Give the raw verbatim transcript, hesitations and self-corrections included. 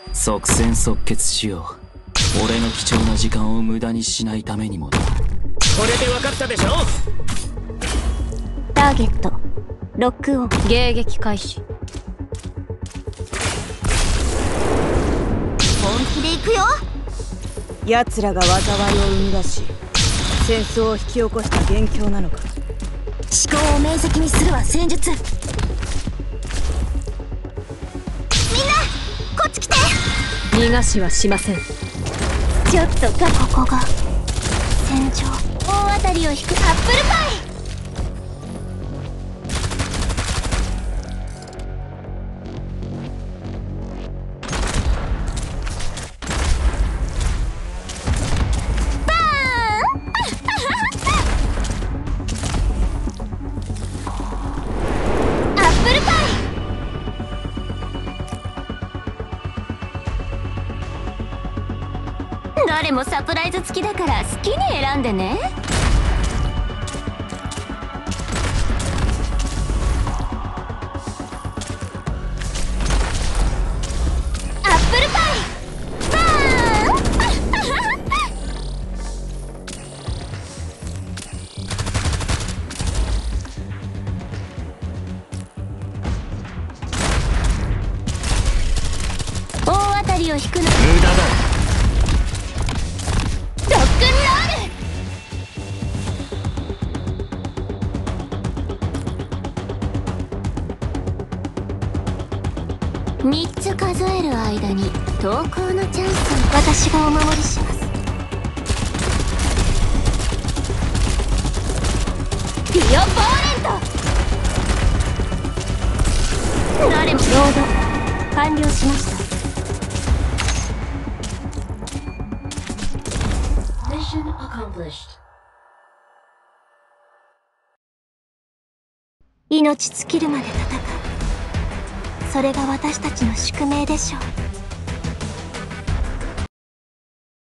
即戦即決しよう。俺の貴重な時間を無駄にしないためにもな。 これで分かったでしょ。 ターゲットロックオン。迎撃開始。 本気で行くよ。 奴らが災いを生み出し戦争を引き起こした元凶なのか。 思考を明晰にするは戦術。みんなこっち来て。 逃がしはしません。 ちょっとかここが戦場。大当たりを引くアップルパイ。どれもサプライズ付きだから好きに選んでね。アップルパイバーン大当たりを引くの無駄だ。 みっつ数える間に投稿のチャンスを私がお守りします。ディオポーレント。誰もロード完了しました。Mission accomplished。命尽きるまで戦う。それが私たちの宿命でしょう。